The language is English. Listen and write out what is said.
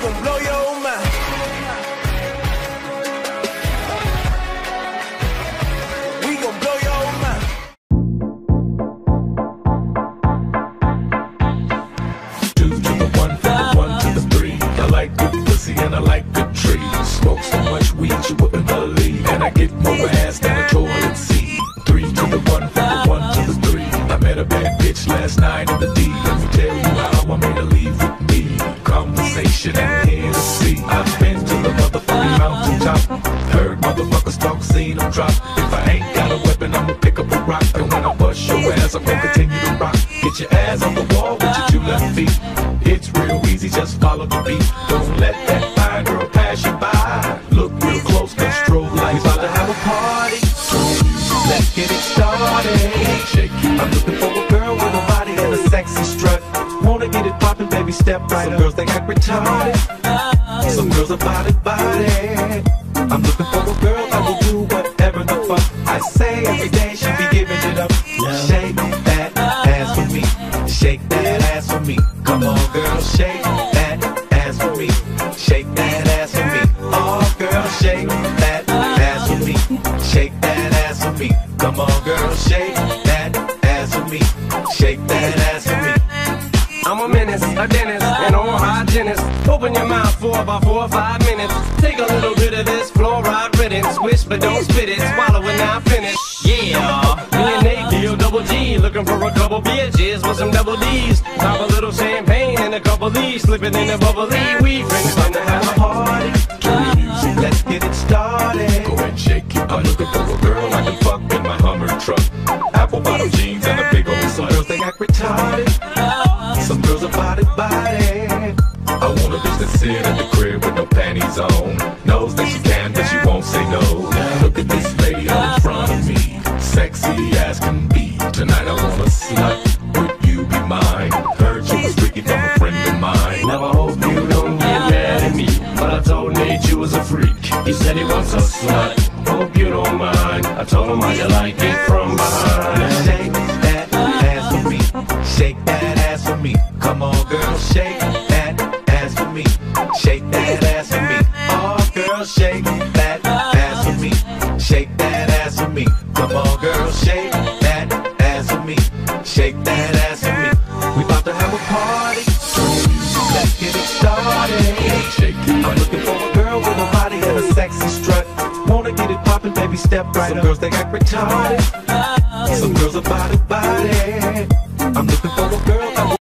gon' blow your mind. We gon' blow your mind. 2 to the 1, from the 1 to the 3. I like good pussy and I like good trees. Smoke so much weed you wouldn't believe, and I get more ass than a toilet seat. 3 to the 1, from the 1 to the 3. I met a bad bitch last night in the D. Let me tell you how I made her leave with me. Conversation and Hennessy. I've been to the motherfucking mountaintop. Heard motherfuckers talk, seen them drop. If I ain't got a weapon, I'ma pick up a rock. And when I bust your ass, I'm gonna continue to rock. Get your ass on the wall with your 2 left feet. It's real easy, just follow the beat. Don't let that fine girl pass you by. Look real close, cause strobe lights about to have a party. Let's get it started. I'm looking for a girl with a body and a sexy strut. Wanna get it poppin', baby, step right up. Some girls, they act retarded. Some girls are body. I'm looking for a girl that will do whatever the fuck I say. Every day she be giving it up. Shake that ass for me. Shake that ass for me. Come on, girl, shake that ass for me. Shake that ass for me. Oh, girl, shake that ass for me. Shake that ass for me. Come on, girl, shake that ass for me. Shake that ass for me. I'm a menace, a dentist, an oral hygienist. Open your mouth for about 4 or 5 minutes. Take a little bit of this fluoride riddance. Swish but don't spit it, swallow it now finish. Yeah, me and Nate deal double G. Looking for a couple bitches with some double D's. Pop a little champagne and a couple leaves. Slipping in the bubbly weed. Friends time to have a party. Let's get it started. Go and shake it. I'm looking for a girl I can fuck in my Hummer truck. Apple bottom jeans and a big old Some girls, they act retarded. Some girls are body. I want a bitch that sit at the crib with no panties on. Knows that she can, but she won't say no. Look at this lady in front of me, sexy as can be. Tonight I want a slut. Would you be mine? Heard you was freaky from a friend of mine. Now I hope you don't get mad at me, but I told Nate you was a freak. He said he wants a slut. Hope you don't mind. I told him how you like it from behind. Shake that ass for me. Shake that ass for me. Come on, girl, shake that ass for me. Shake that ass for me. Oh, girl, shake that ass for me. Shake that ass for me. Come on, girl, shake that ass for me. Shake that ass for me. We about to have a party. Let's get it started. I'm looking for a girl with a body and a sexy strut. Wanna get it poppin', baby, step right up. Some girls, they act retarded. Some girls are body. I'm looking for a girl